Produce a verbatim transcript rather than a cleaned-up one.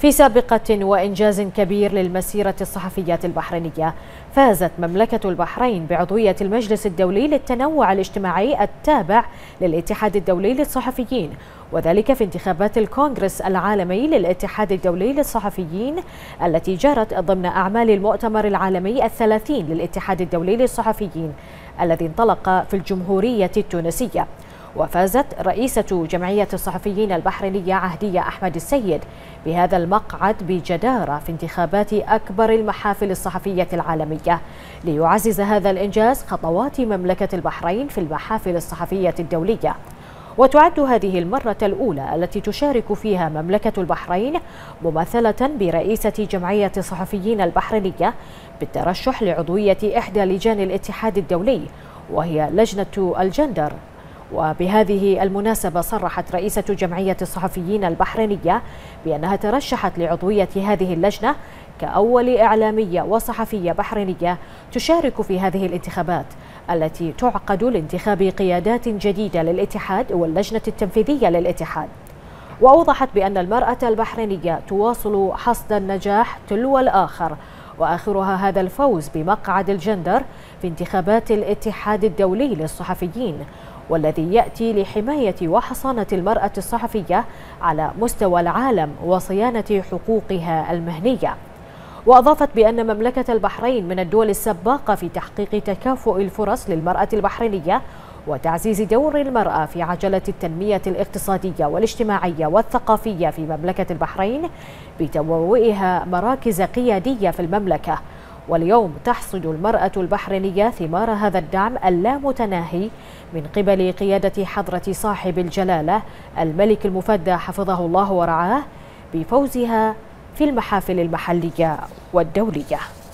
في سابقة وإنجاز كبير للمسيرة الصحفية البحرينية، فازت مملكة البحرين بعضوية المجلس الدولي للتنوع الاجتماعي التابع للاتحاد الدولي للصحفيين، وذلك في انتخابات الكونغرس العالمي للاتحاد الدولي للصحفيين التي جرت ضمن أعمال المؤتمر العالمي الثلاثين للاتحاد الدولي للصحفيين الذي انطلق في الجمهورية التونسية. وفازت رئيسة جمعية الصحفيين البحرينية عهدية أحمد السيد بهذا المقعد بجدارة في انتخابات أكبر المحافل الصحفية العالمية، ليعزز هذا الإنجاز خطوات مملكة البحرين في المحافل الصحفية الدولية. وتعد هذه المرة الأولى التي تشارك فيها مملكة البحرين ممثلة برئيسة جمعية الصحفيين البحرينية بالترشح لعضوية إحدى لجان الاتحاد الدولي، وهي لجنة الجندر. وبهذه المناسبة صرحت رئيسة جمعية الصحفيين البحرينية بأنها ترشحت لعضوية هذه اللجنة كأول إعلامية وصحفية بحرينية تشارك في هذه الانتخابات التي تعقد لانتخاب قيادات جديدة للاتحاد واللجنة التنفيذية للاتحاد. وأوضحت بأن المرأة البحرينية تواصل حصد النجاح تلو الآخر، وآخرها هذا الفوز بمقعد الجندر في انتخابات الاتحاد الدولي للصحفيين، والذي يأتي لحماية وحصانة المرأة الصحفية على مستوى العالم وصيانة حقوقها المهنية. وأضافت بأن مملكة البحرين من الدول السباقة في تحقيق تكافؤ الفرص للمرأة البحرينية وتعزيز دور المرأة في عجلة التنمية الاقتصادية والاجتماعية والثقافية في مملكة البحرين بتبوئها مراكز قيادية في المملكة. واليوم تحصد المرأة البحرينية ثمار هذا الدعم اللامتناهي من قبل قيادة حضرة صاحب الجلالة الملك المفدى حفظه الله ورعاه بفوزها في المحافل المحلية والدولية.